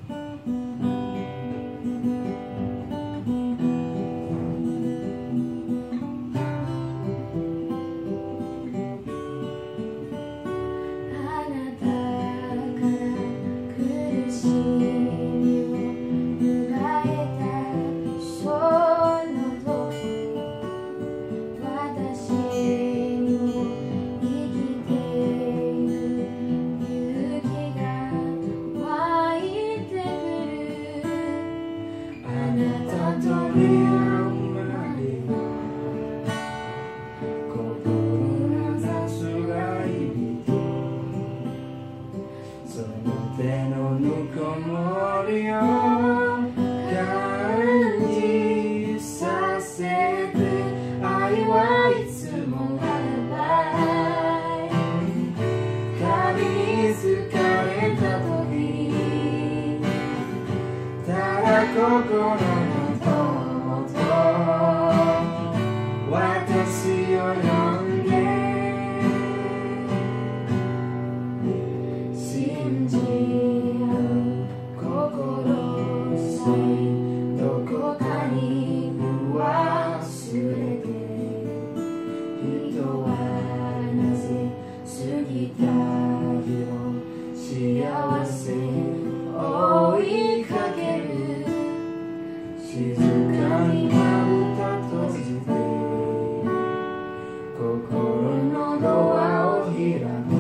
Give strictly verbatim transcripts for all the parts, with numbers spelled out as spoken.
手のぬくもりを感じさせて、愛はいつもアリバイ。旅に疲れた時、ただ心の友と私を呼んで信じ合う心さえどこかに忘れて、人はなぜ過ぎた日を幸せ追いかける。静かにまぶた閉じて心のドアを開く。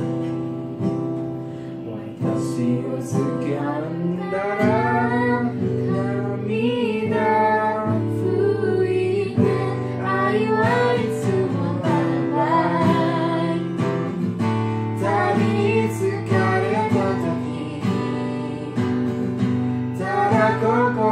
私を掴んだら涙拭いて、愛はいつもアリバイ。旅に疲れた時、ただ心